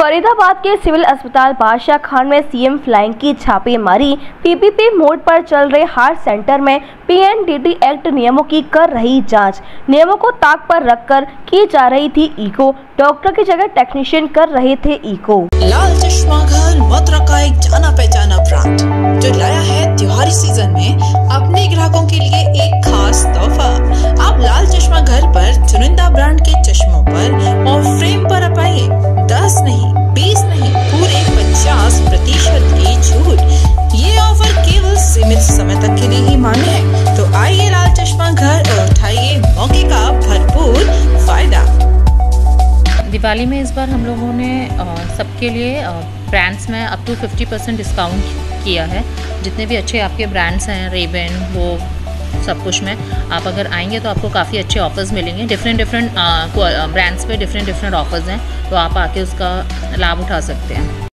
फरीदाबाद के सिविल अस्पताल बादशाह खान में सीएम फ्लाइंग की छापेमारी। पीपीपी मोड पर चल रहे हार्ट सेंटर में पीएनडीटी एक्ट नियमों की कर रही जांच। नियमों को ताक पर रखकर की जा रही थी इको। डॉक्टर की जगह टेक्नीशियन कर रहे थे इको। लाल चश्मा घर मथुरा का एक जाना पहचाना ब्रांड जो लाया है त्योहारी सीजन में अपने ग्राहकों के लिए एक खास तोहफा। आप लाल चश्मा घर पर चुनिंदा ब्रांड के चश्मों पर और फ्रेम पर पाइए 10 नहीं 20 नहीं पूरे 50% की छूट। ये ऑफर केवल सीमित समय तक के लिए ही मान्य है, तो आइए लाल चश्मा घर और उठाइए मौके का भरपूर फायदा। दिवाली में इस बार हम लोगों ने सबके लिए ब्रांड्स में अप टू 50% डिस्काउंट किया है। जितने भी अच्छे आपके ब्रांड्स हैं, रेबन वो सब कुछ में आप अगर आएंगे तो आपको काफ़ी अच्छे ऑफर्स मिलेंगे। डिफरेंट ब्रांड्स पे डिफरेंट ऑफर्स हैं, तो आप आके उसका लाभ उठा सकते हैं।